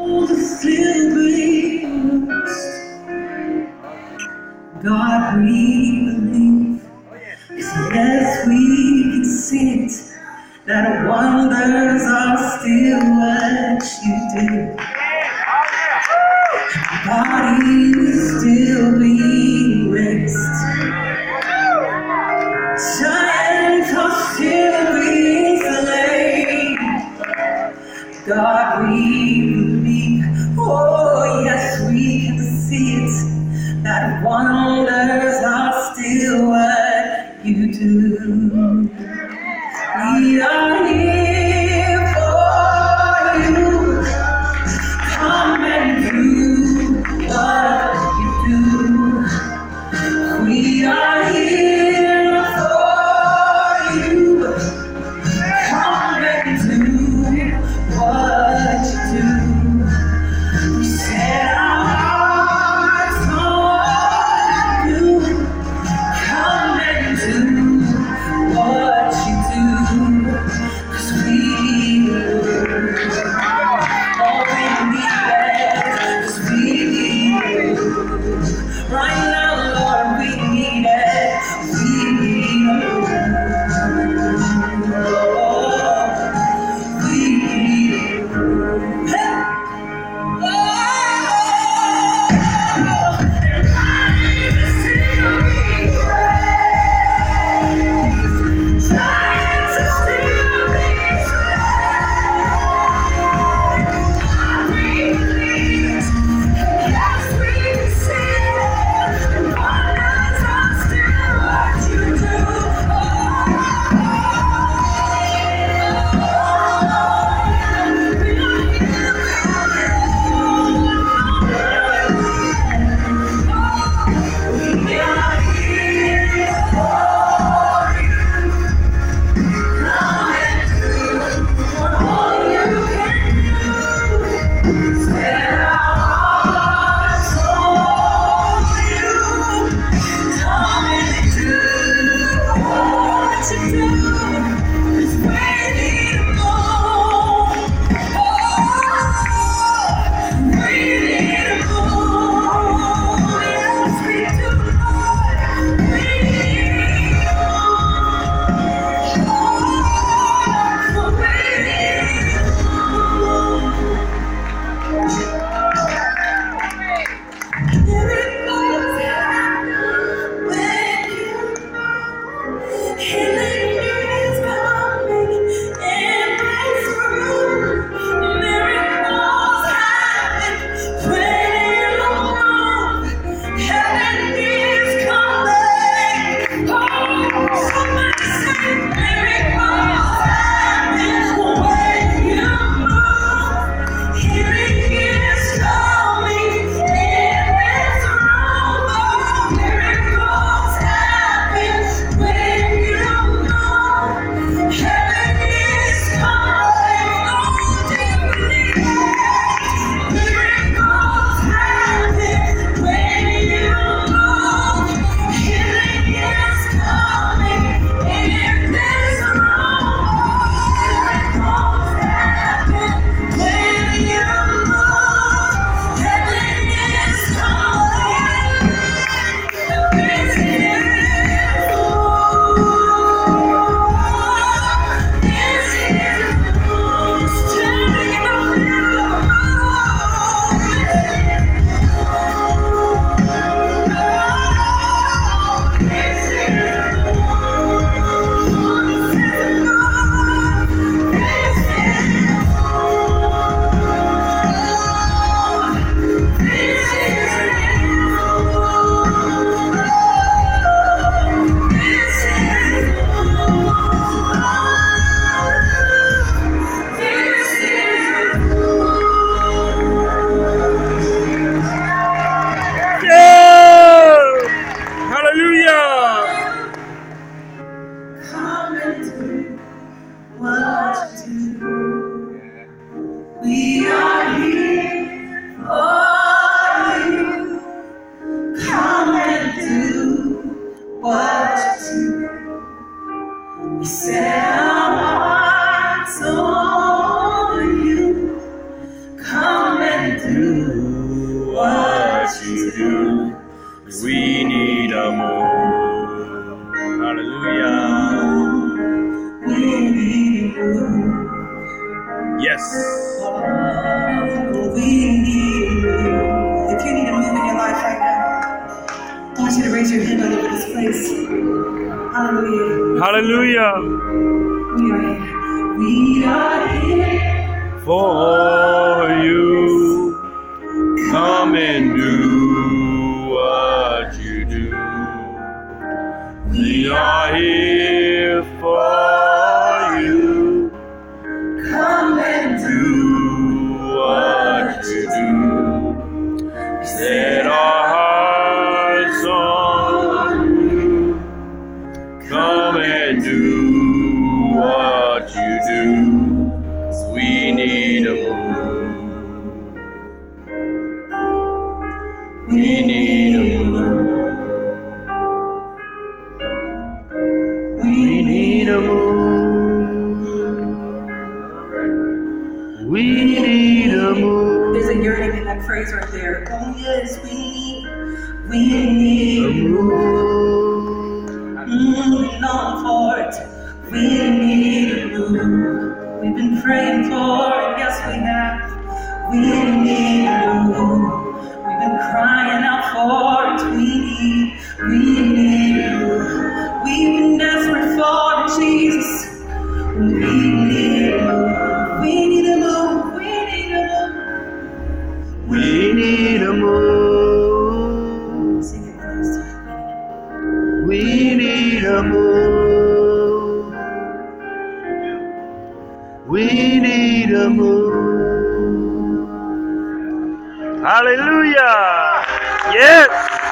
still breathes. God, we believe, yes, we can see it, that wonders are still what you do. Bodies still being raised, giants are still being slain. God, we believe, oh yes, we can see it, that wonders are still what you do. We are here for you, come and do what do what you do. We need a move. Hallelujah. We need a move. Yes. We need a move. If you need a move in your life right now, I want you to raise your hand all over this place. Hallelujah. Hallelujah. We are here for you. Come and do what you do. We are here for you. Come and Do what you do. Set our hearts on you. Come and do what you do. We need a move. We need a move. We need a move. We need a move. There's a yearning in that phrase right there. Oh yes, we need A move. We long for it. We need a move. We've been praying for it. Yes, we have. We need a move. We've been crying out for it. We need a move. We've been desperate for it, Jesus. We need a move. We need a move. We need a move. We need a move. Sing it with us. We need a move. We need a move. Hallelujah. Yes.